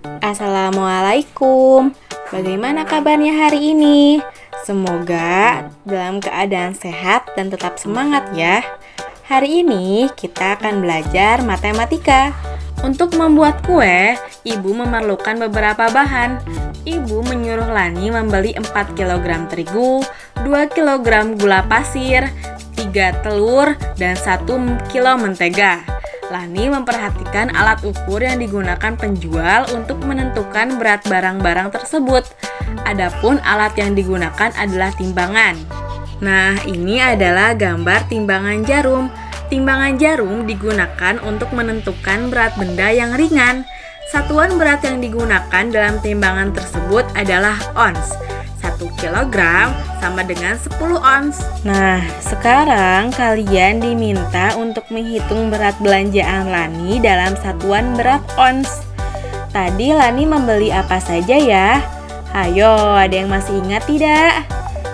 Assalamualaikum. Bagaimana kabarnya hari ini? Semoga dalam keadaan sehat dan tetap semangat ya. Hari ini kita akan belajar matematika. Untuk membuat kue, ibu memerlukan beberapa bahan. Ibu menyuruh Lani membeli 4 kg terigu, 2 kg gula pasir, 3 telur, dan 1 kilo mentega. Lani memperhatikan alat ukur yang digunakan penjual untuk menentukan berat barang-barang tersebut. Adapun alat yang digunakan adalah timbangan. Nah, ini adalah gambar timbangan jarum. Timbangan jarum digunakan untuk menentukan berat benda yang ringan. Satuan berat yang digunakan dalam timbangan tersebut adalah ons. 1 kg sama dengan 10 ons. Nah, sekarang kalian diminta untuk menghitung berat belanjaan Lani dalam satuan berat ons. Tadi Lani membeli apa saja ya? Ayo, ada yang masih ingat tidak?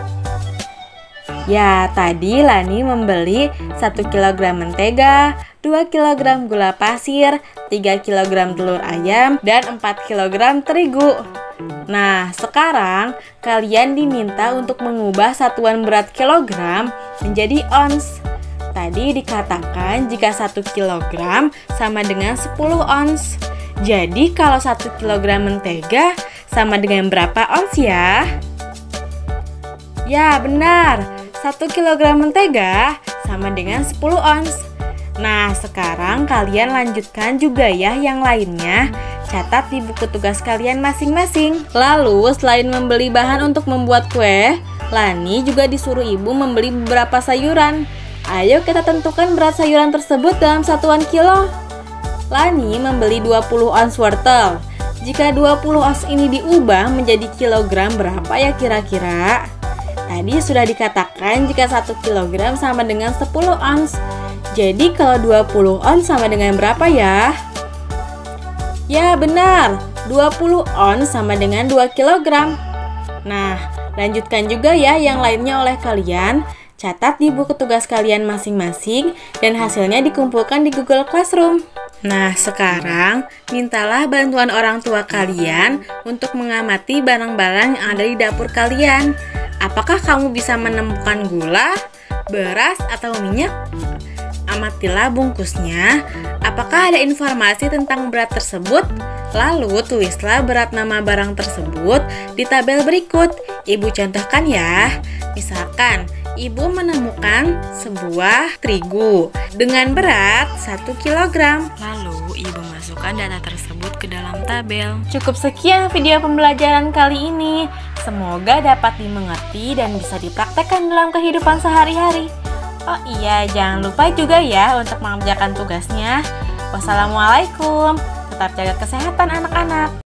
Ya, tadi Lani membeli 1 kg mentega, 2 kg gula pasir, 3 kg telur ayam, dan 4 kg terigu. Nah, sekarang kalian diminta untuk mengubah satuan berat kilogram menjadi ons. Tadi dikatakan jika 1 kg sama dengan 10 ons. Jadi kalau 1 kg mentega sama dengan berapa ons ya? Ya, benar. 1 kg mentega sama dengan 10 ons. Nah, sekarang kalian lanjutkan juga ya yang lainnya. Catat di buku tugas kalian masing-masing. Lalu, selain membeli bahan untuk membuat kue, Lani juga disuruh ibu membeli beberapa sayuran. Ayo kita tentukan berat sayuran tersebut dalam satuan kilo. Lani membeli 20 ons wortel. Jika 20 ons ini diubah menjadi kilogram, berapa ya kira-kira? Tadi sudah dikatakan jika 1 kg sama dengan 10 ons. Jadi kalau 20 ons sama dengan berapa ya? Ya benar, 20 ons sama dengan 2 kg. Nah, lanjutkan juga ya yang lainnya oleh kalian. Catat di buku tugas kalian masing-masing dan hasilnya dikumpulkan di Google Classroom. Nah, sekarang mintalah bantuan orang tua kalian untuk mengamati barang-barang yang ada di dapur kalian. Apakah kamu bisa menemukan gula, beras, atau minyak? Amatilah bungkusnya. Apakah ada informasi tentang berat tersebut? Lalu tulislah berat nama barang tersebut di tabel berikut. Ibu contohkan ya. Misalkan, ibu menemukan sebuah terigu dengan berat 1 kg. Lalu ibu masukkan data tersebut ke dalam tabel. Cukup sekian video pembelajaran kali ini. Semoga dapat dimengerti dan bisa dipraktekkan dalam kehidupan sehari-hari. Oh iya, jangan lupa juga ya untuk mengerjakan tugasnya. Wassalamualaikum. Tetap jaga kesehatan anak-anak.